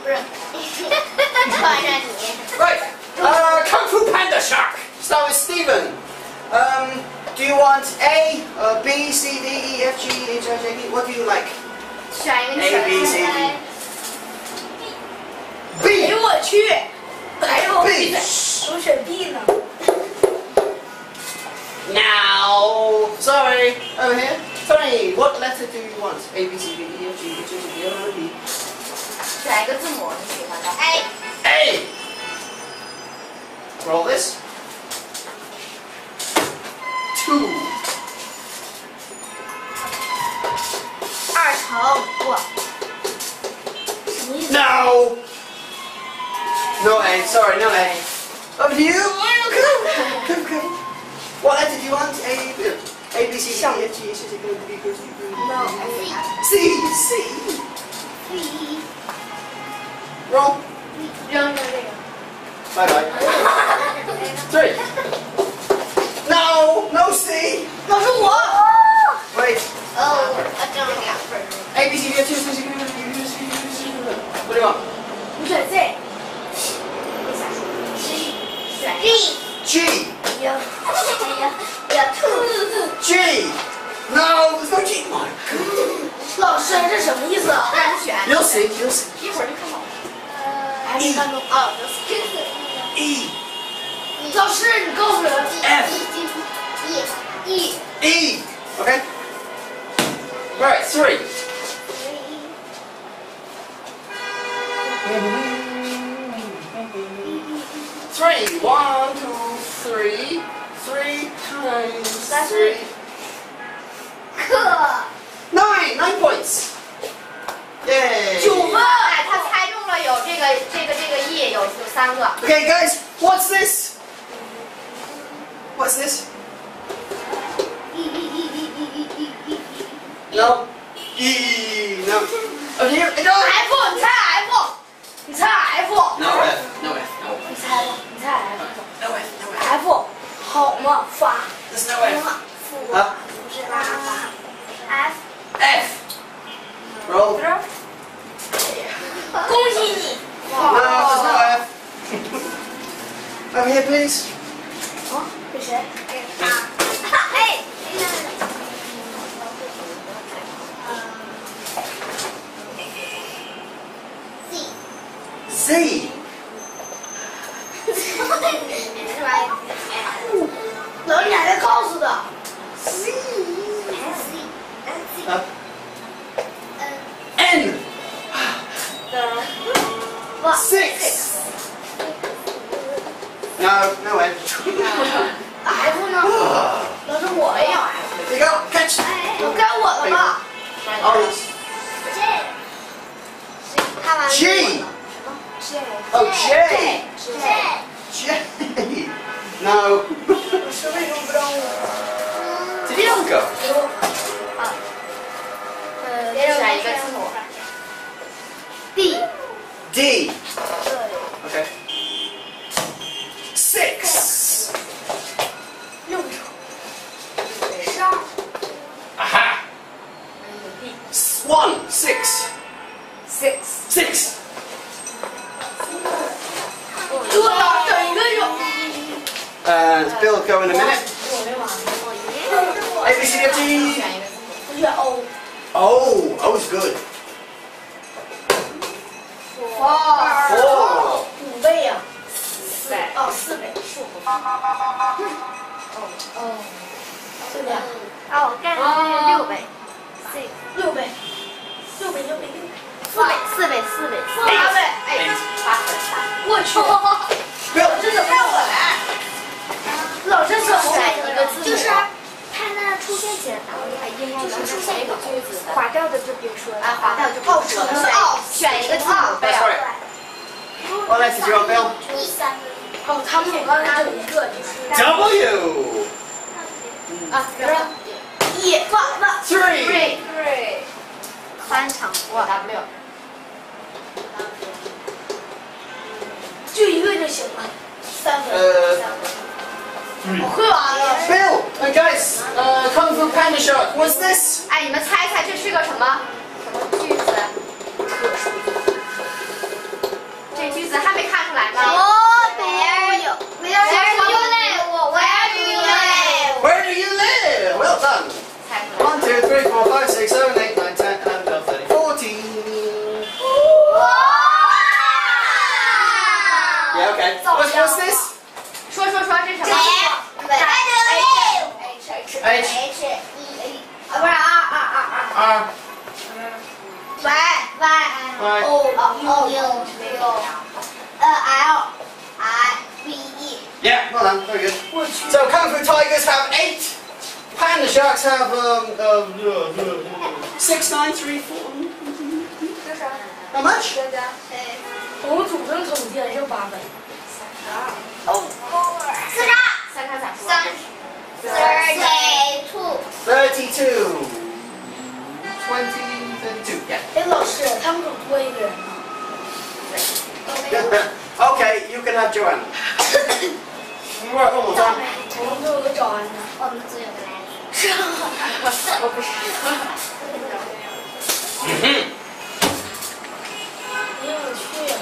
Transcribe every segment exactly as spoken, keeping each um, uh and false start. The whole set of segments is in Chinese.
是，传染你。 Right. Uh, Kung Fu Panda Shark. Start with Stephen. Um, do you want A, uh, B, C, D, E, F, G, H, I, J, K? What do you like? 选一个 A, B, C, D. 哎 B. 呦我去！哎呦 B. 我选 B 呢。 Now, sorry, over here. Sorry, what letter do you want? A, B, C, D, E, F, G, H, I, J, K, L, M, N, O, P. 选一个字母你喜欢的。A。 A. Roll this. Two. 二乘不。 什么意思？ No. No A. Sorry, no A. Over to you. Come, come, come. What letter do you want? A, B, A, B, C, D, E, F, G, H, I, J, K, L, M, N, O, P, Q, R, S, T, U, V, W, No. X, Y, Z. C, C. C。 Roll. 扔扔这个。 Bye bye. Three. No, no C. 老师我。 Wait. 哦，我挣了两分。 A, B, C, D, F, G, H, I, J, K, L, M, N, O, P, Q, R, S, T, U, V, W, X, Y, Z. What do you want? 我选 C。 没啥说。G。选 G. G。哎呀，哎呀，兔。 G. No, there's no G. My God. 老师这什么意思？ 让人选。 You'll see. You'll see. 一会儿就看到了。 还没看懂。 哦， E. 老师，你告诉人。 F. E。E。 E. Okay. Right. Three. Three. One, two, three. Three times three. 克。 Nine. Nine points. Yay. 九分。 哎，他猜中了有这个这个这个 E 有有三个。 Okay, guys. What's this? What's this? No. E. No. Oh, here. No. F，你猜 F， 你猜 F。 No F. No F. No 你 F. 猜吧，你猜 F。 No F. No F. F，好嘛，发。 There's no F. 负 Huh? 不是拉发。F。 F. Roll. 恭喜你。 No, there's no F. Over here, please. 啊，给谁？ 给他。哎。 Z. 老师你还在告诉他。 Z. Huh? N. Six. No, no N. F 呢？老师我没有呀， F。 Here you go. Catch. 我该我的吧？ Oh, yes. 看完 G. 什么 Oh, J. J。 J. No. 老师为什么不让我？ Did he go? 给我。 呃，选一个字母。D。 D. 对。 Okay. Six. 六成。 十二。 Aha. S- One. Six. Six。 Six. 对了，整一个有。 Uh, Bill go in a minute. 我没玩 A, B, C, D, F, 选 G. 一个字母。 我选 O。 Oh, O's good. 哇。 Four. 五倍呀。 四倍。 哦，四倍。数不。哦。对不对？ 哦，我干是六倍。Six。 六倍。六倍，六倍，六倍。 四倍，四倍，四倍。 八倍。 哎，八倍，八倍。 我去。 Bill. 这怎么让我来？老师怎么选一个字母。 就是它那出现前，应该就是出现一个句子， 划掉的就别说了。 啊，划掉就不说了。哦，选一个字母。 That's right. What letter do you want, Bill? 第三个。 哦，他们有刚才有一个就是 W. 啊，不是。 一万万 Three. Three。Three。三乘哇 W。 就一个就行了，三分。 呃三分。我会玩了。 Bill. And guys, uh, Kung Fu Panda Shark. What's this? 哎，你们猜猜这是个什么？什么句子？ 可数。 Okay. What's what's this? 说说说，这是什么 H. ？H H E A 啊，不是 R R R R R. Y Y O O U U 呃 L I V E。 Yeah, well done. Very good. So Kung Fu Tigers have eight. Panda Sharks have um, uh, six, nine, three, four. 这是 How much? 大家我们总共统计了是八分。 哦，四十二，三叉咋说？三 thirty two。 Thirty-two. Twenty, thirty-two. Yeah. 哎，老师，他们怎么多一个人呢？ Okay, you can have Joanna. Right, one more time. 我们都有个找安的。 我们只有个来。 是啊，我不是。挺有趣。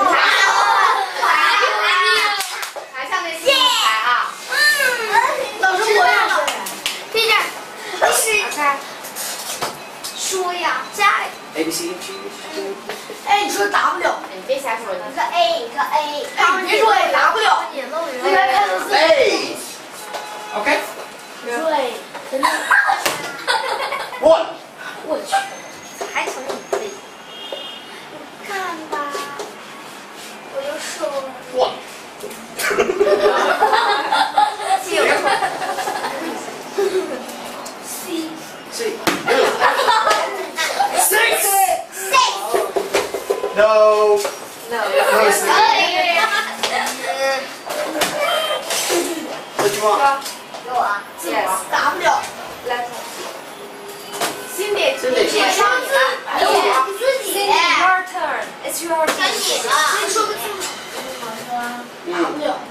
还像那新牌啊。 老师，我也是。 闭着，你是说呀，加 A B C G. 哎，你说 W， 你别瞎说，一个 A 一个 A。 哎，你别说 W， 应该看成字。 A. Okay. 对，真的。 One. 我去， 还成你背。看吧，我就说了。 One. C C. six six No. no No, it's not. What do you want? 给我啊 Yes W， 来，Cindy Cindy 你写上你了， 还有我。 你自己 your turn it's your turn 该你了， 你说个字。 Mm. W。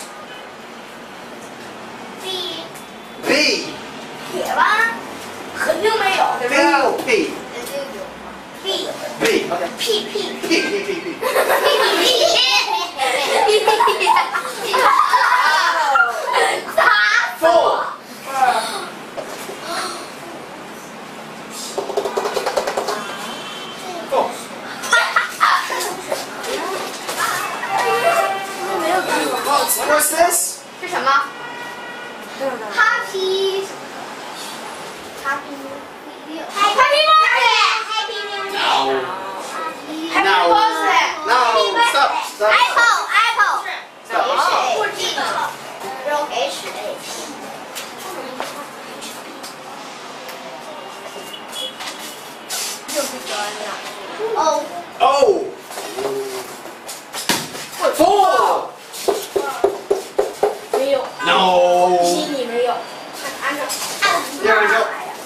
B B. 铁吧， 肯定没有。 B or P? B B. Okay. P P P, P, P, P. Four. Four. 没有字。 What's, what's this? 是什么 ？Happy Happy Happy birthday Happy New Year No. Happy No. birthday No. Stop. Stop. Apple Apple Stop. 不记得了 H A P 就是这样 O Oh. Four. 没有。 No. 七你没有。 按照 There we go.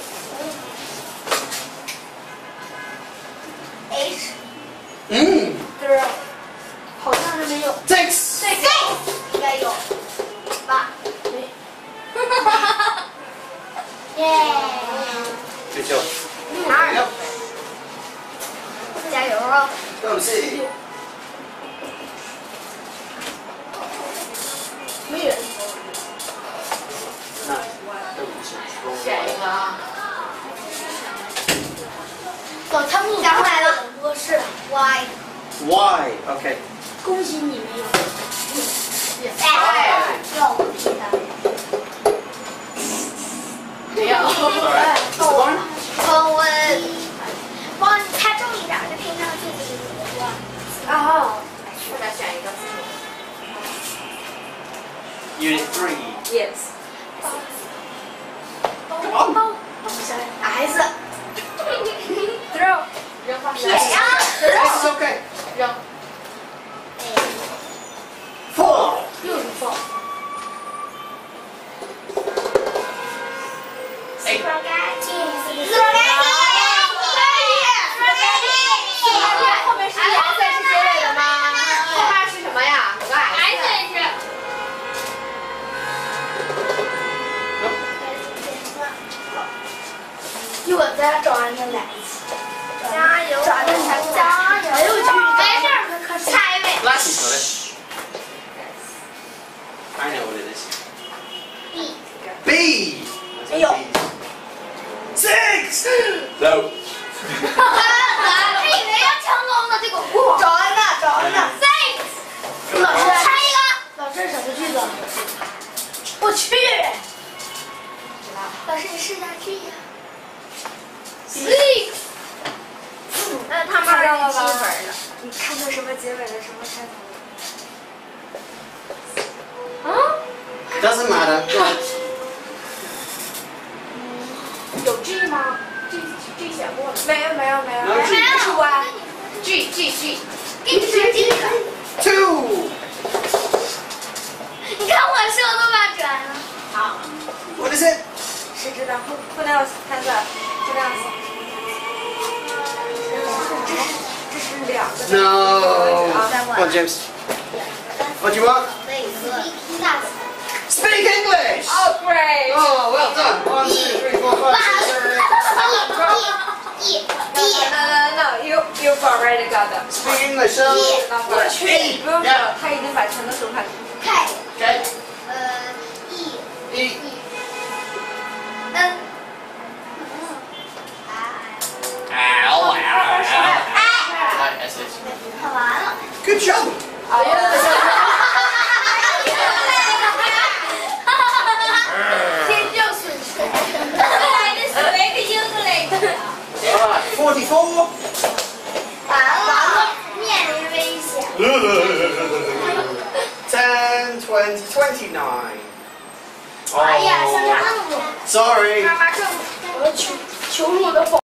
H Mm. 是，好像是没有。 Six. 对 Six 应该有八没。 耶 Good job. 十二 Yep. 加油哦 Go see. 没人。 No. 选一个啊哦，他们想出来了多是。 Y Y. Okay. 恭喜你没有。 哎又皮的没有 Sorry. Mr. Bourne? 我我帮你猜重一点就拼上去就是我啊。 我再选一个字 Unit three. Yes Come on. 想想 S。 Throw 扔花铁呀 This is okay. 扔 Four. 又是 four。 Eight. 自个儿干净自个儿干净后面是颜色是结尾的吗？后面是什么呀？有个 S 一会儿再找安的来一次。 加油！ 找安的来加油！ 没有去。 没事儿，下一位。 Last one, sorry. I know what it is. B B. Hey, yo. 什么结尾的，什么开头的？ 啊？ Doesn't matter. Go on. 有 G 吗 ？G G 写过了。 没有没有没有， No G. 是 Y。 G G G。 给你说这个。 Two. 你看我说都把转了。 好。 What is it? 谁知道？不不能有摊子，不能有。这是两个。 No. Come on, James. What do you want? Speak English. Oh great. Oh, well done. One, two, three, four, five, six, seven, eight. No no no, you you already got them. Speak English. So, 我去，不用说，他已经把全都说开了。 okay. 呃，E E. N Ow, ow, ow. I S H. 看完了。 Good job. 天降损失。 来的是没个英嘞。 All right, forty-four. 完了，面临危险。 Ten, twenty, twenty-nine. 哎呀，相差 Oh, 那么多。 sorry. 妈妈更，我要求求我的宝。